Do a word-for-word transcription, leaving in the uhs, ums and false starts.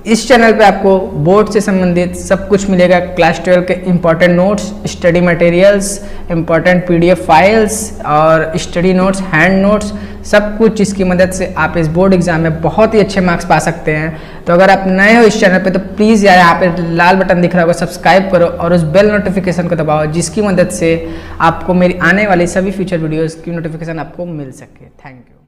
इस चैनल पे आपको बोर्ड से संबंधित सब कुछ मिलेगा। क्लास ट्वेल्व के important notes, study materials, important PDF files और स्टडी नोट्स, हैंड नोट्स, सब कुछ जिसकी मदद से आप इस बोर्ड एग्जाम में बहुत ही अच्छे मार्क्स पा सकते हैं। तो अगर आप नए हो इस चैनल पे तो प्लीज़ यार यहाँ पे लाल बटन दिख रहा होगा, सब्सक्राइब करो और उस बेल नोटिफिकेशन को दबाओ, जिसकी मदद से आपको मेरी आने वाली सभी फ्यूचर वीडियोज़ की नोटिफिकेशन आपको मिल सके। Thank you.